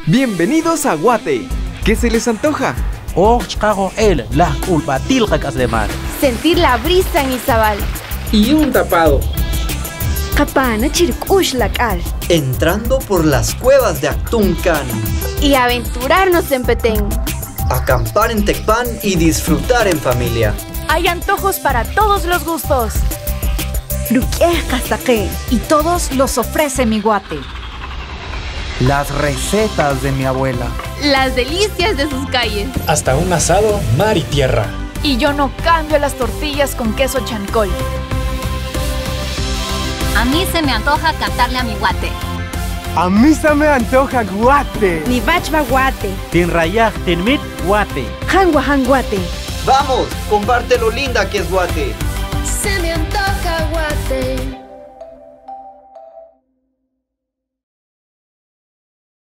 Bienvenidos a Guate. ¿Qué se les antoja? Sentir la brisa en Izabal. Y un tapado. Entrando por las cuevas de Actuncan. Y aventurarnos en Petén. Acampar en Tecpan y disfrutar en familia. Hay antojos para todos los gustos. Y todos los ofrece mi Guate. Las recetas de mi abuela. Las delicias de sus calles. Hasta un asado, mar y tierra. Y yo no cambio las tortillas con queso chancol. A mí se me antoja cantarle a mi Guate. A mí se me antoja Guate. Ni bachba Guate. Tinrayaj tinmit Guate. Hangwa Guate. ¡Vamos! Comparte lo linda que es Guate. Se me